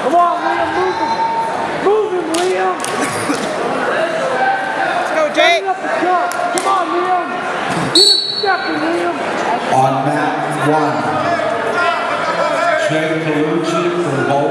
Come on, Liam, move him. Move him, Liam. Let's go, Jay. Up the jump. Come on, Liam. Get him stepping, Liam. On mat 1, Jay Calucci for